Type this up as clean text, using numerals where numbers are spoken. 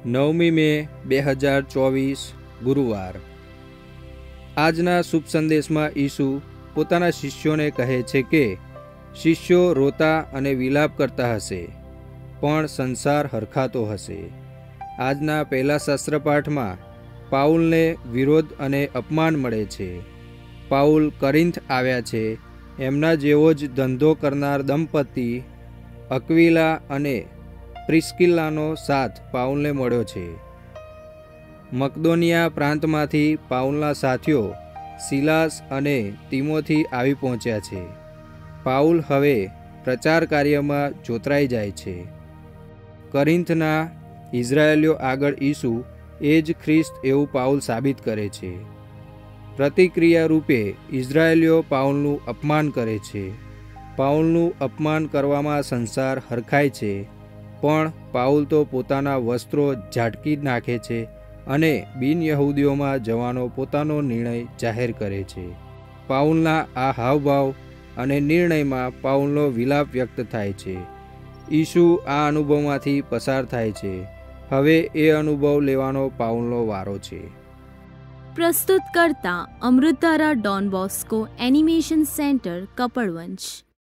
9મી મે 2024 ગુરુવાર। આજના શુભ સંદેશમાં ઈસુ પોતાના શિષ્યોને કહે છે કે શિષ્યો રોતા અને વિલાપ કરતા હશે, પણ સંસાર હરખાતો હશે। આજના પહેલા શાસ્ત્રપાઠમાં પાઉલને વિરોધ અને અપમાન મળે છે। પાઉલ કરિન્થ આવ્યા છે। એમના જેવો જ ધંધો કરનાર દંપતી અક્વિલા અને પ્રિસ્કિલ્લાનો સાથ પાઉલને મળ્યો છે। મકદોનિયા પ્રાંતમાંથી પાઉલના સાથીઓ સિલાસ અને તિમોથી આવી પહોંચ્યા છે। પાઉલ હવે પ્રચાર કાર્યમાં જોતરાઈ જાય છે। કરિન્થના ઇઝરાયેલીઓ આગળ ઈસુ એ જ ખ્રિસ્ત એવું પાઉલ સાબિત કરે છે। પ્રતિક્રિયા રૂપે ઇઝરાયેલીઓ પાઉલનું અપમાન કરે છે। પાઉલનું અપમાન કરવામાં સંસાર હરખાય છે, પણ પાઉલ તો પોતાના વસ્ત્રો ઝાટકી નાખે છે અને બિન યહૂદીઓમાં જવાનો પોતાનો નિર્ણય જાહેર કરે છે। પાઉલના આ હાવભાવ અને નિર્ણયમાં પાઉલનો વિલાપ વ્યક્ત થાય છે। ઈસુ આ અનુભવમાંથી પસાર થાય છે। હવે એ અનુભવ લેવાનો પાઉલનો વારો છે। પ્રસ્તુત કરતા Amritdhara Don Bosco animation centre Kapadvanj.